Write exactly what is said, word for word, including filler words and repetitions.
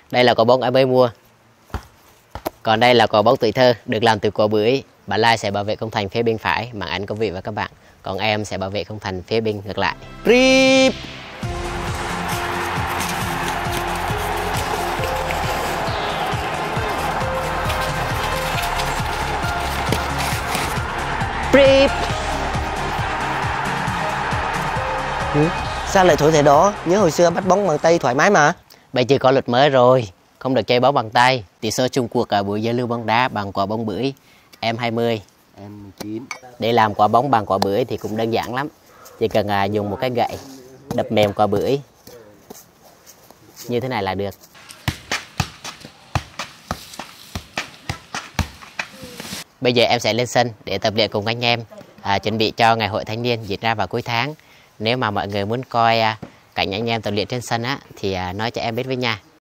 Đây là quả bóng em mới mua. Còn đây là quả bóng tuổi thơ được làm từ quả bưởi. Bà Lai sẽ bảo vệ khung thành phía bên phải, màn ảnh quý vị và các bạn. Còn em sẽ bảo vệ khung thành phía bên ngược lại. Rip. Rip. Ừ? Sao lại thổi thế đó? Nhớ hồi xưa bắt bóng bằng tay thoải mái mà. Bây giờ có luật mới rồi, không được chơi bóng bằng tay. Tỷ số chung cuộc ở buổi giao lưu bóng đá bằng quả bóng bưởi. Em hai mươi, Em mười chín. Để làm quả bóng bằng quả bưởi thì cũng đơn giản lắm. Chỉ cần à, dùng một cái gậy đập mềm quả bưởi như thế này là được. Bây giờ em sẽ lên sân để tập luyện cùng anh em, à, chuẩn bị cho ngày hội thanh niên diễn ra vào cuối tháng. Nếu mà mọi người muốn coi à, cảnh anh em tập luyện trên sân á thì à, nói cho em biết với nha.